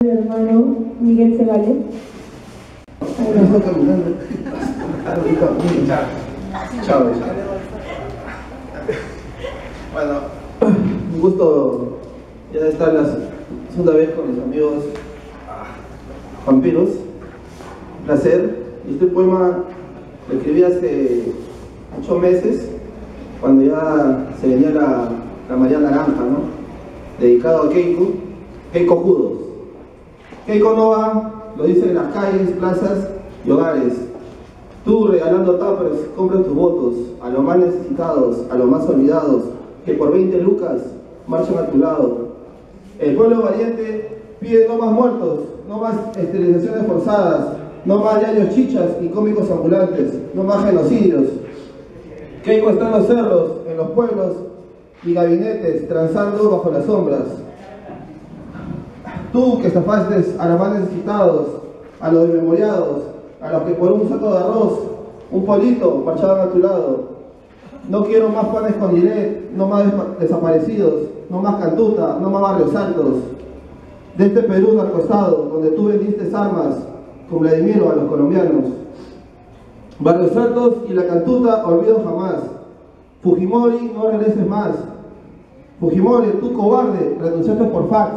mi hermano Miguel Segale. Está caminando. Chao. Bueno, un gusto ya estar la segunda vez con mis amigos vampiros. Un placer. Este poema lo escribí hace 8 meses, cuando ya se venía la María Naranja, ¿no? Dedicado a Keiko Judos. Keiko no va, lo dice en las calles, plazas y hogares. Tú, regalando tuppers, compras tus votos a los más necesitados, a los más olvidados, que por 20 lucas marchan a tu lado. El pueblo valiente pide no más muertos, no más esterilizaciones forzadas, no más diarios chichas y cómicos ambulantes, no más genocidios. Keiko está en los cerros, en los pueblos y gabinetes, transando bajo las sombras. Tú que estafaste a los más necesitados, a los desmemoriados, a los que por un saco de arroz, un polito, marchaban a tu lado. No quiero más panes con Gilet, no más desaparecidos, no más Cantuta, no más barrios altos. De este Perú narcoestado, donde tú vendiste armas con Vladimiro a los colombianos. Barrios altos y la Cantuta, olvido jamás. Fujimori, no regreses más. Fujimori, tú cobarde, renunciaste por fax.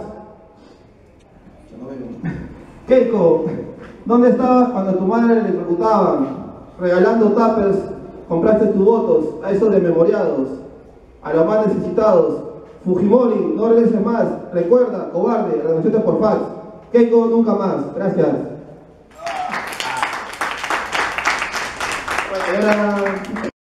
Keiko, ¿dónde estabas cuando a tu madre le preguntaban? Regalando tuppers, compraste tus votos a esos desmemoriados, a los más necesitados. Fujimori, no regreses más. Recuerda, cobarde, renunciaste por fax. Keiko, nunca más. Gracias. Bueno,